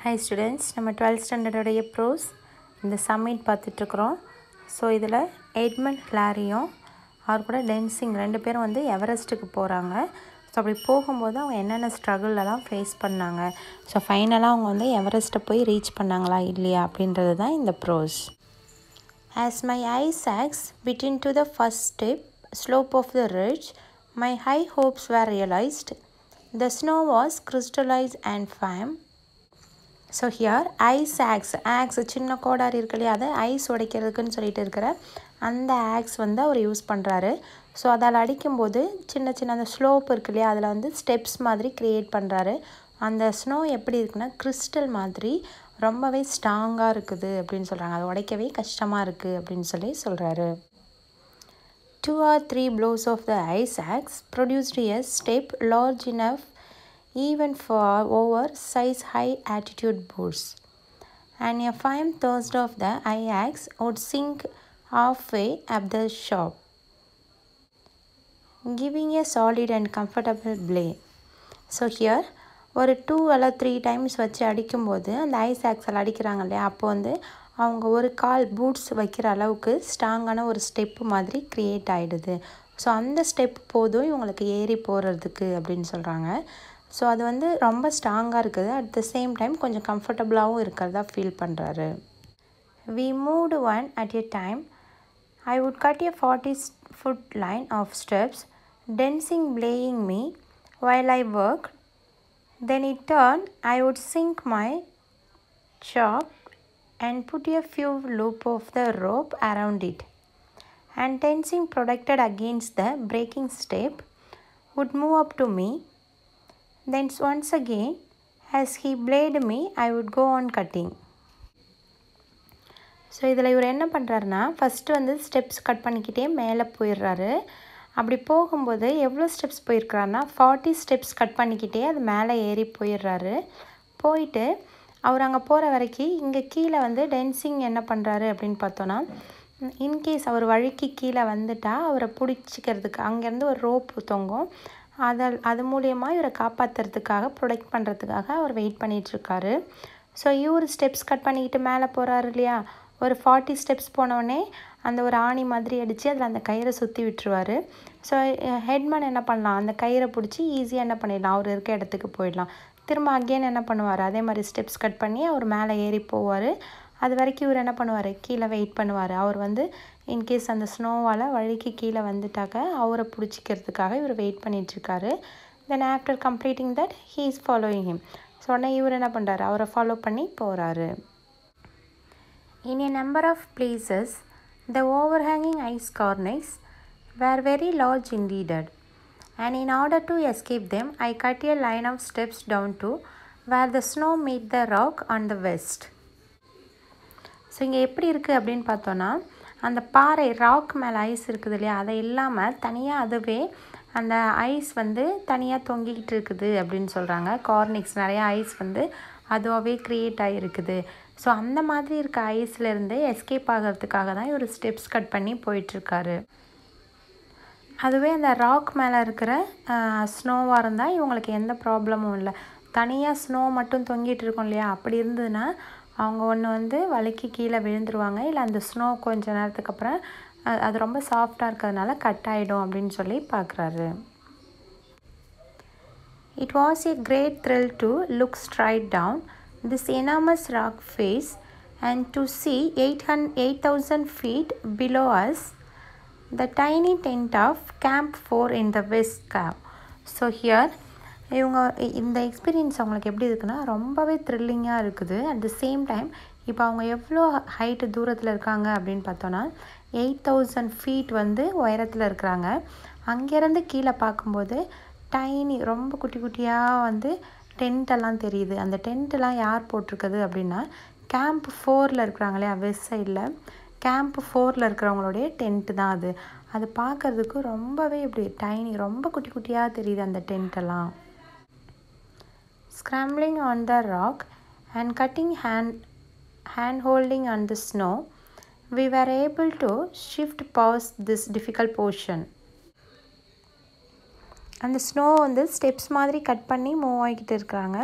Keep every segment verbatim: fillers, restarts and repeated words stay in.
Hi students, நம்ம twelfth standard உடைய bros இந்த சம்மிட் பார்த்துட்ருக்குறோம். ஸோ இதில் எட்மண்ட் ஹிலாரியும் அவர் கூட டென்சிங் ரெண்டு பேரும் வந்து எவரெஸ்ட்டுக்கு போகிறாங்க. ஸோ அப்படி போகும்போது அவங்க என்னென்ன ஸ்ட்ரகிளெலாம் ஃபேஸ் பண்ணாங்க, ஸோ ஃபைனலாக அவங்க வந்து எவரெஸ்ட்டை போய் ரீச் பண்ணாங்களா இல்லையா அப்படின்றது தான் இந்த bros. As my eye sags between to the first step slope of the ridge, my high hopes were realized. The snow was crystallized and firm. So here ice axe axe சின்ன கோடாரி இருக்கு இல்லையா, அதை ஐஸ் உடைக்கிறதுக்குன்னு சொல்லிட்டு இருக்கிற அந்த aux வந்து அவர் use பண்ணுறாரு. ஸோ அதில் அடிக்கும்போது சின்ன சின்ன அந்த ஸ்லோப் இருக்கு இல்லையா, அதில் வந்து ஸ்டெப்ஸ் மாதிரி க்ரியேட் பண்ணுறாரு. அந்த ஸ்னோ எப்படி இருக்குன்னா கிறிஸ்டல் மாதிரி ரொம்பவே ஸ்ட்ராங்காக இருக்குது அப்படின்னு சொல்கிறாங்க. அது உடைக்கவே கஷ்டமாக இருக்குது அப்படின்னு சொல்லி சொல்கிறாரு. Two or three blows of the ice axe produced a step large enough even for over size high altitude boots, and a firm thrust of the eye axe would sink halfway up the shaft, giving a solid and comfortable blade. So here ஒரு two அல்ல three times வச்சு அடிக்கும்போது அந்த ice axial அடிக்கிறாங்க இல்லையா, அப்போ வந்து அவங்க ஒரு கால் பூட்ஸ் வைக்கிற அளவுக்கு ஸ்ட்ராங்கான ஒரு ஸ்டெப்பு மாதிரி க்ரியேட் ஆகிடுது. ஸோ அந்த ஸ்டெப் போதும் இவங்களுக்கு ஏறி போகிறதுக்கு அப்படின்னு சொல்கிறாங்க. ஸோ அது வந்து ரொம்ப ஸ்ட்ராங்காக இருக்குது, அட் த சேம் டைம் கொஞ்சம் கம்ஃபர்டபுளாகவும் இருக்கிறதா ஃபீல் பண்ணுறாரு. We moved one at a time. I would cut a forty foot line of steps, Tenzing belaying me while I work. Then in turn, I would sink my chalk and put a few loop of the rope around it, and tensing protected against the breaking step, would move up to me. Then once again, as he bladed me, I would go on cutting. So இதில் இவர் என்ன பண்ணுறாருன்னா, first வந்து steps cut பண்ணிக்கிட்டே மேலே போயிடுறாரு. அப்படி போகும்போது எவ்வளோ ஸ்டெப்ஸ் போயிருக்கிறாருன்னா ஃபார்ட்டி ஸ்டெப்ஸ் கட் பண்ணிக்கிட்டே அது மேலே ஏறி போயிடுறாரு. போயிட்டு அவர் அங்கே போகிற வரைக்கும் இங்கே கீழே வந்து டென்சிங் என்ன பண்ணுறாரு அப்படின்னு பார்த்தோன்னா, இன்கேஸ் அவர் வழுக்கி கீழே வந்துட்டால் அவரை பிடிச்சிக்கிறதுக்கு அங்கேருந்து ஒரு ரோப் தொங்கும், அதை அது மூலியமாக இவரை காப்பாற்றுறதுக்காக ப்ரொடெக்ட் பண்ணுறதுக்காக அவர் வெயிட் பண்ணிகிட்ருக்காரு. ஸோ இவர் ஸ்டெப்ஸ் கட் பண்ணிக்கிட்டு மேலே போகிறாரு இல்லையா, ஒரு ஃபார்ட்டி ஸ்டெப்ஸ் போனோடனே அந்த ஒரு ஆணி மாதிரி அடித்து அதில் அந்த கயிறை சுற்றி விட்டுருவார். ஸோ ஹெட்மேன் என்ன பண்ணலாம், அந்த கயிறை பிடிச்சி ஈஸியாக என்ன பண்ணிடலாம், அவர் இருக்க இடத்துக்கு போயிடலாம். திரும்ப அகெயின் என்ன பண்ணுவார், அதே மாதிரி ஸ்டெப்ஸ் கட் பண்ணி அவர் மேலே ஏறி போவார். அது வரைக்கும் இவர் என்ன பண்ணுவார், கீழே வெயிட் பண்ணுவார். அவர் வந்து இன்கேஸ் அந்த ஸ்னோவால் வழுக்கி கீழே வந்துட்டாக்க அவரை பிடிச்சிக்கிறதுக்காக இவர் வெயிட் பண்ணிகிட்ருக்காரு. Then after completing that he is following him. So உடனே இவர் என்ன பண்ணுறாரு, அவரை ஃபாலோ பண்ணி போகிறாரு. In a number of places, the overhanging ice cornices were very large indeed, and in order to escape them, I cut a line of steps down to where the snow met the rock on the west. So இங்கே எப்படி இருக்குது அப்படின்னு பார்த்தோன்னா, அந்த பாறை rock மேலே ice இருக்குது இல்லையா, அதை இல்லாமல் தனியாக அதுவே அந்த ஐஸ் வந்து தனியாக தொங்கிக்கிட்டு இருக்குது அப்படின்னு சொல்கிறாங்க. கார்னிக்ஸ் நிறையா ஐஸ் வந்து அதுவாகவே க்ரியேட் ஆகிருக்குது. ஸோ அந்த மாதிரி இருக்க ஐஸ்லேருந்து எஸ்கேப் ஆகிறதுக்காக தான் இவர் ஸ்டெப்ஸ் கட் பண்ணி போயிட்டுருக்காரு. அதுவே அந்த ராக் மேலே இருக்கிற ஸ்னோவாக இருந்தால் இவங்களுக்கு எந்த ப்ராப்ளமும் இல்லை. தனியாக ஸ்னோ மட்டும் தொங்கிட்டு இருக்கோம் இல்லையா, அப்படி இருந்ததுன்னா அவங்க ஒன்று வந்து வழுக்கி கீழே விழுந்துருவாங்க, இல்லை அந்த ஸ்னோ கொஞ்சம் நேரத்துக்கு அப்புறம் அது ரொம்ப சாஃப்டாக இருக்கிறதுனால கட் ஆகிடும் அப்படின்னு சொல்லி பார்க்குறாரு. It was a great thrill to look straight down this enormous rock face and to see eight thousand feet below us the tiny tent of Camp four in the West Cave. So here இவங்க இந்த experience அவங்களுக்கு எப்படி இருக்குன்னா ரொம்பவே த்ரில்லிங்காக இருக்குது. At the same time இப்போ அவங்க எவ்வளோ ஹைட்டு தூரத்தில் இருக்காங்க அப்படின்னு பார்த்தோன்னா எயிட் தௌசண்ட் ஃபீட் வந்து உயரத்தில் இருக்கிறாங்க. அங்கேருந்து கீழே பார்க்கும்போது டைனி ரொம்ப குட்டி குட்டியாக வந்து டென்ட்டெல்லாம் தெரியுது. அந்த டென்ட்டெல்லாம் யார் போட்டிருக்குது அப்படின்னா கேம்ப் ஃபோரில் இருக்கிறாங்க இல்லையா, வெஸ்ட் சைடில் கேம்ப் ஃபோரில் இருக்கிறவங்களுடைய டென்ட்டு தான் அது. அது பார்க்குறதுக்கு ரொம்பவே இப்படி டைனி ரொம்ப குட்டி குட்டியாக தெரியுது அந்த டென்ட்டெல்லாம். Scrambling on the rock and cutting hand hand holding on the snow, we were able to shift past this difficult portion. அந்த ஸ்னோ வந்து ஸ்டெப்ஸ் மாதிரி கட் பண்ணி மூவ் ஆகிக்கிட்டு இருக்கிறாங்க.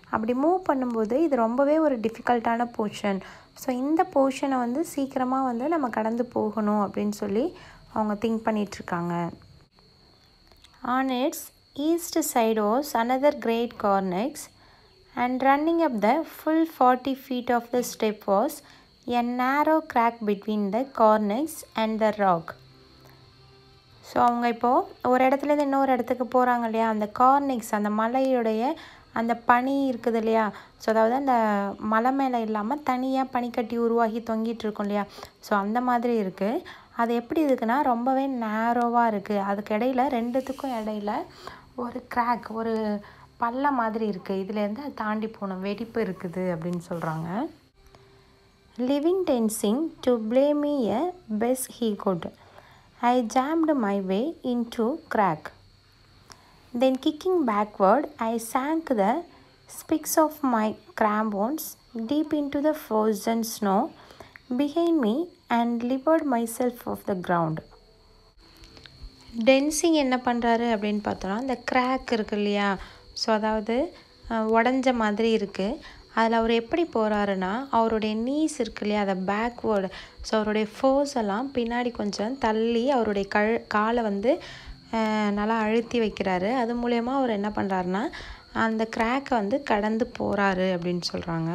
அப்படி மூவ் பண்ணும்போது இது ரொம்பவே ஒரு டிஃபிகல்ட்டான போர்ஷன். ஸோ இந்த போர்ஷனை வந்து சீக்கிரமாக வந்து நம்ம கடந்து போகணும் அப்படின்னு சொல்லி அவங்க திங்க் பண்ணிகிட்ருக்காங்க. On its east side was another great cornices and running up the full forty feet of the step was a narrow crack between the cornice and the rock. So அவங்க இப்போது ஒரு இடத்துலேருந்து இன்னொரு இடத்துக்கு போகிறாங்க இல்லையா, அந்த கார்னிக்ஸ் அந்த மலையுடைய அந்த பனி இருக்குது இல்லையா, ஸோ அதாவது அந்த மலை மேலே இல்லாமல் தனியாக பனிக்கட்டி உருவாகி தொங்கிட்டு இருக்கும் இல்லையா, ஸோ அந்த மாதிரி இருக்குது. அது எப்படி இருக்குன்னா ரொம்பவே நேரோவாக இருக்குது. அதுக்கு இடையில ரெண்டுத்துக்கும் இடையில ஒரு கிராக், ஒரு பல்ல மாதிரி இருக்குது. இதுலேருந்து அது தாண்டி போகணும், வெடிப்பு இருக்குது அப்படின்னு சொல்கிறாங்க. Living Tenzing to blame me a best he could. I jammed my way into crack. Then kicking backward, I sank the spikes of my crampons deep into the frozen snow behind me and lifted myself off the ground. Tenzing என்ன பண்ணுறாரு அப்படின்னு பார்த்தோன்னா, இந்த crack இருக்கு இல்லையா, so அதாவது உடஞ்ச மாதிரி இருக்குது, அதில் அவர் எப்படி போகிறாருன்னா அவருடைய நீஸ் இருக்கு இல்லையா, அதை பேக்வேர்டு, ஸோ அவருடைய ஃபோர்ஸ் எல்லாம் பின்னாடி கொஞ்சம் தள்ளி அவருடைய கழ் காலை வந்து நல்லா அழுத்தி வைக்கிறாரு. அது மூலயமா அவர் என்ன பண்ணுறாருனா அந்த கிராக்கை வந்து கடந்து போகிறாரு அப்படின்னு சொல்கிறாங்க.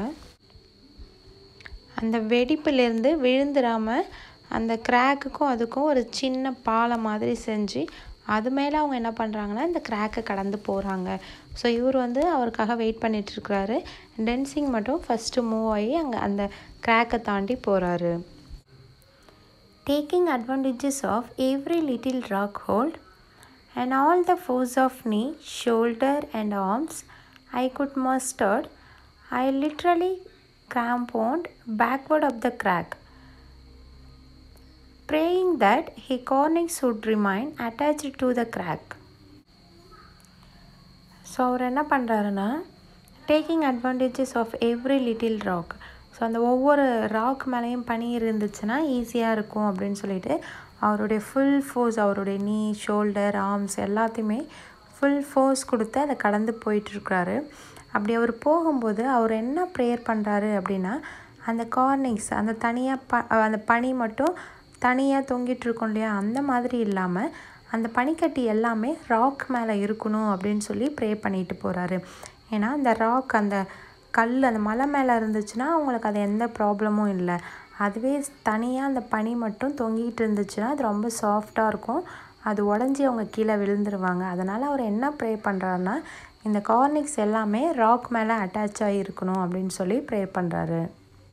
அந்த வெடிப்புலேருந்து விழுந்துடாமல் அந்த கிராக்குக்கும் அதுக்கும் ஒரு சின்ன பாலம் மாதிரி செஞ்சு அது மேலே அவங்க என்ன பண்ணுறாங்கன்னா இந்த கிராக்கை கடந்து போகிறாங்க. ஸோ இவர் வந்து அவருக்காக வெயிட் பண்ணிகிட்ருக்கிறாரு. டென்சிங் மட்டும் ஃபஸ்ட்டு மூவ் ஆகி அங்கே அந்த கிராக்கை தாண்டி போகிறாரு. Taking advantages of every little rock hold and all the force of knee, shoulder and arms I could muster, I literally cramponed backward up the crack, praying that his cornix would remain attached to the crack. So அவர் என்ன பண்ணுறாருன்னா taking advantages of every little rock, so அந்த ஒவ்வொரு rock மேலேயும் பனி இருந்துச்சுன்னா ஈஸியாக இருக்கும் அப்படின்னு சொல்லிட்டு அவருடைய ஃபுல் ஃபோர்ஸ், அவருடைய நீ, ஷோல்டர், ஆர்ம்ஸ் எல்லாத்தையுமே ஃபுல் ஃபோர்ஸ் கொடுத்து அதை கடந்து போயிட்டுருக்கிறாரு. அப்படி அவர் போகும்போது அவர் என்ன ப்ரேயர் பண்ணுறாரு அப்படின்னா அந்த கார்னிக்ஸ், அந்த தனியாக ப அந்த பனி மட்டும் தனியாக தொங்கிட்டுருக்கோம் இல்லையா, அந்த மாதிரி இல்லாமல் அந்த பனிக்கட்டி எல்லாமே ராக் மேலே இருக்கணும் அப்படின்னு சொல்லி ப்ரே பண்ணிட்டு போகிறாரு. ஏன்னா அந்த ராக், அந்த கல் அந்த மலை மேலே இருந்துச்சுன்னா அவங்களுக்கு அது எந்த ப்ராப்ளமும் இல்லை. அதுவே தனியாக அந்த பனி மட்டும் தொங்கிட்டு இருந்துச்சுன்னா அது ரொம்ப சாஃப்டாக இருக்கும், அது உடஞ்சி அவங்க கீழே விழுந்துருவாங்க. அதனால் அவர் என்ன ப்ரே பண்ணுறாருன்னா இந்த கார்னிக்ஸ் எல்லாமே ராக் மேலே அட்டாச் ஆகி இருக்கணும் அப்படின்னு சொல்லி ப்ரே பண்ணுறாரு.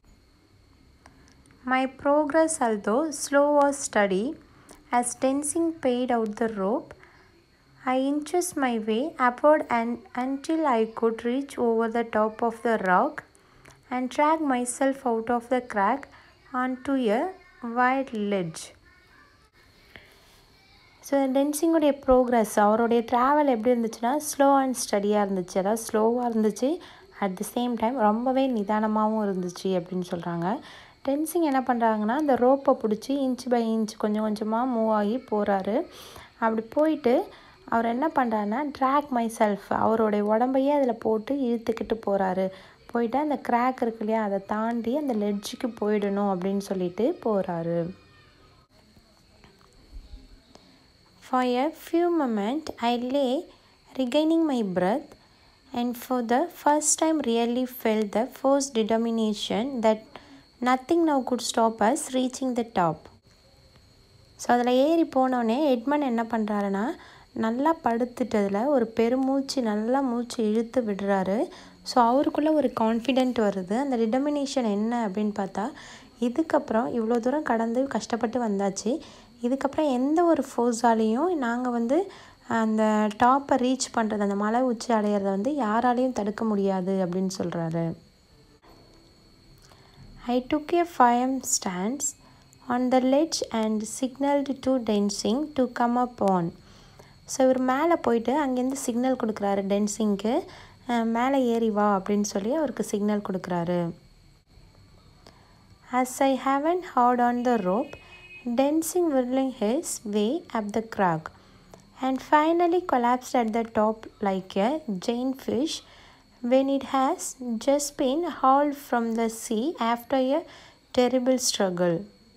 My progress, although slow, was steady. As tensing paid out the rope, I inched my way upward and until I could reach over the top of the rock and drag myself out of the crack onto a wide ledge. So டென்சிங்குடைய progress, அவருடைய travel எப்படி இருந்துச்சுன்னா slow and ஸ்டடியாக இருந்துச்சு. அதாவது ஸ்லோவாக இருந்துச்சு, at the same time ரொம்பவே நிதானமாகவும் இருந்துச்சு அப்படின்னு சொல்கிறாங்க. டென்சிங் என்ன பண்ணுறாங்கன்னா அந்த ரோப்பை பிடிச்சி இன்ச் பை இன்ச் கொஞ்சம் கொஞ்சமாக மூவ் ஆகி போகிறாரு. அப்படி போயிட்டு அவர் என்ன பண்ணுறாருன்னா ட்ராக் மை செல்ஃப், அவருடைய உடம்பையே அதில் போட்டு இழுத்துக்கிட்டு போகிறாரு. போயிட்டு அந்த கிராக் இருக்கு இல்லையா, அதை தாண்டி அந்த லெட்ஜுக்கு போயிடணும் அப்படின்னு சொல்லிட்டு போகிறாரு. For a few moments I lay regaining my breath and for the first time really felt the forced determination that nothing now could stop us reaching the top. So அதில் ஏறி போனோடனே எட்மன் என்ன பண்ணுறாருன்னா நல்லா படுத்துட்டதில் ஒரு பெருமூச்சு, நல்லா மூச்சு இழுத்து விடுறாரு. ஸோ அவருக்குள்ளே ஒரு கான்ஃபிடென்ட் வருது. அந்த டிட்டர்மினேஷன் என்ன அப்படின்னு பார்த்தா இதுக்கப்புறம் இவ்வளோ தூரம் கடந்து கஷ்டப்பட்டு வந்தாச்சு, இதுக்கப்புறம் எந்த ஒரு ஃபோர்ஸாலேயும் நாங்கள் வந்து அந்த டாப்பை ரீச் பண்ணுறது, அந்த மலை உச்சி அடையிறத வந்து யாராலையும் தடுக்க முடியாது அப்படின்னு சொல்கிறாரு. I took a firm stance on the ledge and signaled to Densing to come up on. So இவர் மேலே போயிட்டு அங்கேருந்து சிக்னல் கொடுக்குறாரு டென்சிங்க்கு, மேலே ஏறி வா அப்படின்னு சொல்லி அவருக்கு சிக்னல் கொடுக்குறாரு. As I haven't held on the rope, Densing whirling his way up the crag and finally collapsed at the top like a giant fish when it has just been hauled from the sea after a terrible struggle.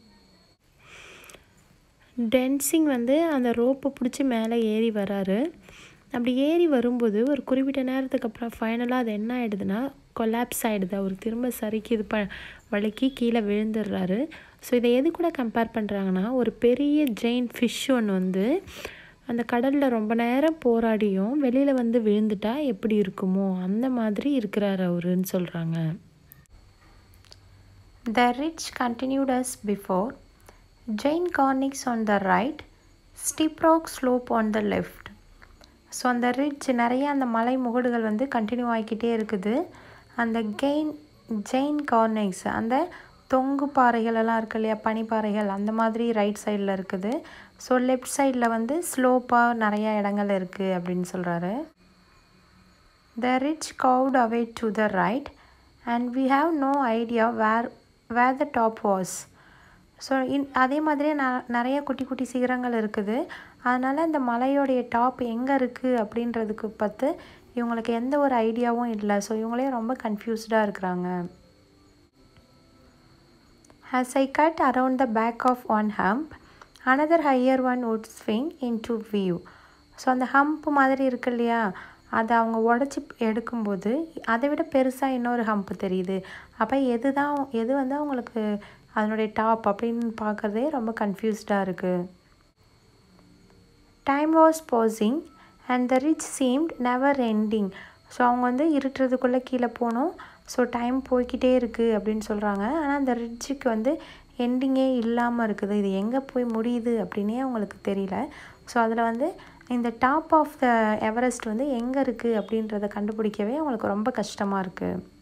Tenzing வந்து அந்த ரோப்பை பிடிச்சி மேலே ஏறி வராரு. அப்படி ஏறி வரும்போது ஒரு குறிப்பிட்ட நேரத்துக்கு அப்புறம் ஃபைனலாக அது என்ன ஆகிடுதுன்னா கொலாப்ஸ் ஆகிடுது. அவர் திரும்ப சரிக்கு இது ப வழுக்கி கீழே விழுந்துடுறாரு. ஸோ இதை எது கூட கம்பேர் பண்ணுறாங்கன்னா, ஒரு பெரிய ஜெயின்ட் ஃபிஷ் ஒன்று வந்து அந்த கடலில் ரொம்ப நேரம் போராடியும் வெளியில் வந்து விழுந்துட்டா எப்படி இருக்குமோ அந்த மாதிரி இருக்கிறார் அவருன்னு சொல்கிறாங்க. The ridge continued as before. Giant cornice on the right, steep rock slope on the left. So அந்த ரிட்ஜ் நிறைய அந்த மலை முகடுகள் வந்து கண்டினியூ ஆகிக்கிட்டே இருக்குது. அந்த கெயின் ஜெயின் கார்னிக்ஸ் அந்த தொங்கு பாறைகள் எல்லாம் இருக்கு இல்லையா, பனிப்பாறைகள், அந்த மாதிரி ரைட் சைடில் இருக்குது. ஸோ லெஃப்ட் சைடில் வந்து ஸ்லோப்பாக நிறையா இடங்கள் இருக்குது அப்படின்னு சொல்கிறாரு. The ridge curved away to the right and we have no idea where where the top was. So in அதே மாதிரியே ந நிறைய குட்டி குட்டி சிகரங்கள் இருக்குது. அதனால் இந்த மலையோடைய டாப் எங்கே இருக்குது அப்படின்றதுக்கு பார்த்து இவங்களுக்கு எந்த ஒரு ஐடியாவும் இல்லை. ஸோ இவங்களே ரொம்ப கன்ஃபியூஸ்டாக இருக்கிறாங்க. As I cut around the back of one hump, another higher one would swing into view. So அந்த ஹம்ப் மாதிரி இருக்கு இல்லையா, அதை அவங்க உடச்சி எடுக்கும்போது அதை விட பெருசாக இன்னொரு ஹம்ப் தெரியுது. அப்போ எது தான் எது வந்து அவங்களுக்கு அதனுடைய டாப் அப்படின்னு பார்க்குறதே ரொம்ப கன்ஃபியூஸ்டாக இருக்குது. Time was passing and the reach seemed never ending. So அவங்க வந்து இருட்டுறதுக்குள்ளே கீழே போகணும். ஸோ டைம் போய்கிட்டே இருக்குது அப்படின்னு சொல்கிறாங்க. ஆனால் அந்த ரிட்ஜுக்கு வந்து எண்டிங்கே இல்லாமல் இருக்குது. இது எங்கே போய் முடியுது அப்படின்னே அவங்களுக்கு தெரியல. ஸோ அதில் வந்து இந்த டாப் ஆஃப் த எவரெஸ்ட் வந்து எங்கே இருக்குது அப்படின்றத கண்டுபிடிக்கவே அவங்களுக்கு ரொம்ப கஷ்டமாக இருக்குது.